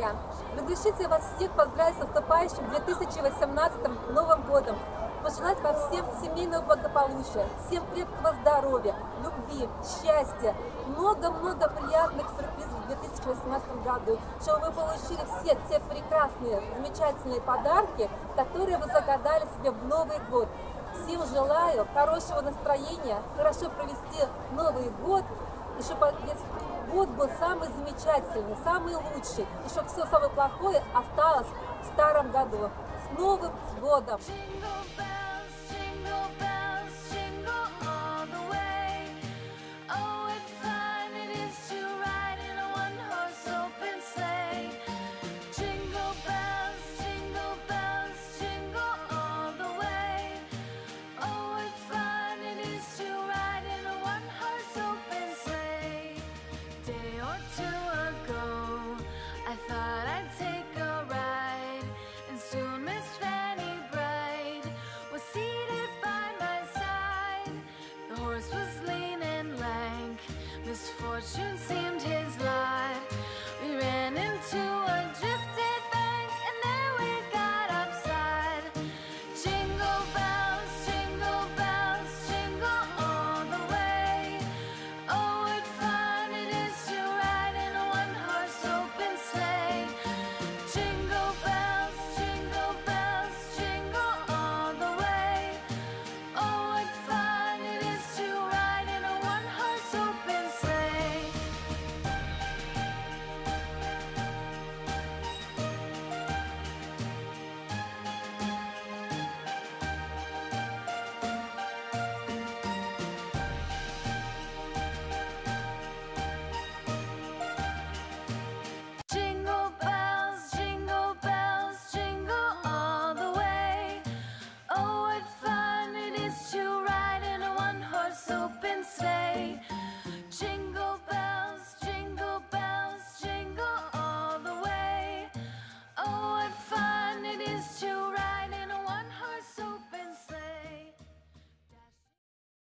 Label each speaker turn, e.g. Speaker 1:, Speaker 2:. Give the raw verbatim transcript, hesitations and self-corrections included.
Speaker 1: друзья! Разрешите вас всех поздравить с наступающим две тысячи восемнадцатым Новым годом, пожелать вам всем семейного благополучия, всем крепкого здоровья, любви, счастья, много-много приятных сюрпризов в две тысячи восемнадцатом году, чтобы вы получили все те прекрасные, замечательные подарки, которые вы загадали себе в Новый год. Всем желаю хорошего настроения, хорошо провести Новый год, и чтобы весь год был самый замечательный, самый лучший, и чтобы все самое плохое осталось в старом году. С Новым годом!